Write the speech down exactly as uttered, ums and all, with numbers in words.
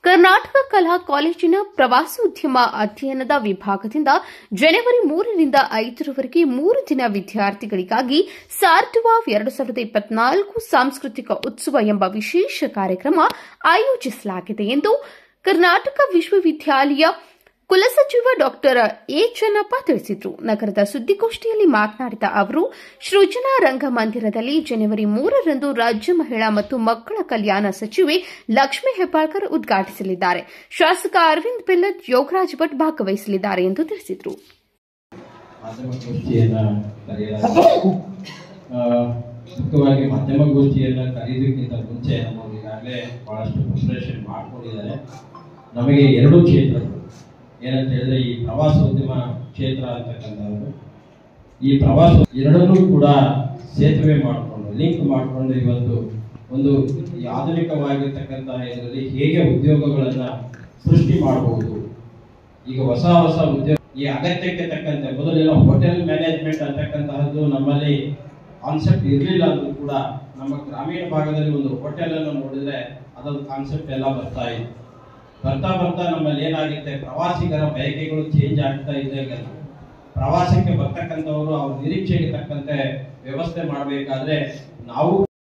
ಕರ್ನಾಟಕ ಕಲಾ ಕಾಲೇಜಿನ ಪ್ರವಾಸೋದ್ಯಮ ಅಧ್ಯಯನದ ವಿಭಾಗದಿಂದ ಜನವರಿ ಮೂರರಿಂದ ಐದರವರೆಗೆ ಮೂರು ದಿನ ವಿದ್ಯಾರ್ಥಿಗಳಿಗಾಗಿ ಸಾರ್ಟ್ವಾವ್ ಎರಡು ಸಾವಿರದ ಇಪ್ಪತ್ನಾಲ್ಕು ಸಾಂಸ್ಕೃತಿಕ ಉತ್ಸವ ಎಂಬ ವಿಶೇಷ ಕಾರ್ಯಕ್ರಮ ಆಯೋಜಿಸಲಾಗಿದೆ ಎಂದು ಕರ್ನಾಟಕ ವಿಶ್ವವಿದ್ಯಾಲಯ ಕುಲಸಚಿವ ಡಾ ಎ ಚೆನ್ನಪ್ಪ ತಿಳಿಸಿದರು. ನಗರದ ಸುದ್ದಿಗೋಷ್ಠಿಯಲ್ಲಿ ಮಾತನಾಡಿದ ಅವರು, ಸೃಜನಾ ರಂಗಮಂದಿರದಲ್ಲಿ ಜನವರಿ ಮೂರರಂದು ರಾಜ್ಯ ಮಹಿಳಾ ಮತ್ತು ಮಕ್ಕಳ ಕಲ್ಯಾಣ ಸಚಿವೆ ಲಕ್ಷ್ಮೀ ಹೆಬ್ಬಾಳ್ಕರ್ ಉದ್ಘಾಟಿಸಲಿದ್ದಾರೆ. ಶಾಸಕ ಅರವಿಂದ್ ಬೆಲ್ಲದ್, ಯೋಗರಾಜ್ ಭಟ್ ಭಾಗವಹಿಸಲಿದ್ದಾರೆ ಎಂದು ತಿಳಿಸಿದರು. ಮುಖ್ಯವಾಗಿ ಮಾಧ್ಯಮಗೋಷ್ಠಿಯನ್ನು ಕರೆಯೋದಕ್ಕಿಂತ ಮುಂಚೆ ನಮಗೆ ಈಗಾಗಲೇ ಬಹಳಷ್ಟು ಪ್ರಿಪರೇಷನ್ ಮಾಡಿಕೊಂಡಿದ್ದಾರೆ. ನಮಗೆ ಎರಡು ಕ್ಷೇತ್ರಗಳು ಏನಂತ ಹೇಳಿದ್ರೆ, ಈ ಪ್ರವಾಸೋದ್ಯಮ ಕ್ಷೇತ್ರ ಅಂತಕ್ಕಂಥದ್ದು, ಈ ಪ್ರವಾಸ ಎರಡನ್ನೂ ಕೂಡ ಸೇತುವೆ ಮಾಡಿಕೊಂಡು ಲಿಂಕ್ ಮಾಡಿಕೊಂಡು ಇವತ್ತು ಒಂದು ಆಧುನಿಕವಾಗಿರ್ತಕ್ಕಂತಹ ಇದರಲ್ಲಿ ಹೇಗೆ ಉದ್ಯೋಗಗಳನ್ನು ಸೃಷ್ಟಿ ಮಾಡಬಹುದು. ಈಗ ಹೊಸ ಹೊಸ ಉದ್ಯೋಗ ಈ ಅಗತ್ಯಕ್ಕೆ ತಕ್ಕಂತೆ, ಮೊದಲೆಲ್ಲ ಹೋಟೆಲ್ ಮ್ಯಾನೇಜ್ಮೆಂಟ್ ಅಂತಕ್ಕಂತಹದ್ದು ನಮ್ಮಲ್ಲಿ ಕಾನ್ಸೆಪ್ಟ್ ಇರಲಿಲ್ಲ ಅಂದ್ರೂ ಕೂಡ ನಮ್ಮ ಗ್ರಾಮೀಣ ಭಾಗದಲ್ಲಿ ಒಂದು ಹೋಟೆಲ್ ಅನ್ನು ನೋಡಿದ್ರೆ ಅದೊಂದು ಕಾನ್ಸೆಪ್ಟ್ ಎಲ್ಲ ಬರ್ತಾ ಇದೆ. ಬರ್ತಾ ಬರ್ತಾ ನಮ್ಮಲ್ಲಿ ಏನಾಗುತ್ತೆ, ಪ್ರವಾಸಿಗರ ಬಯಕೆಗಳು ಚೇಂಜ್ ಆಗ್ತಾ ಇದ್ದಾಗ ಪ್ರವಾಸಕ್ಕೆ ಬರ್ತಕ್ಕಂಥವರು ಅವ್ರ ನಿರೀಕ್ಷೆಗೆ ತಕ್ಕಂತೆ ವ್ಯವಸ್ಥೆ ಮಾಡಬೇಕಾದ್ರೆ ನಾವು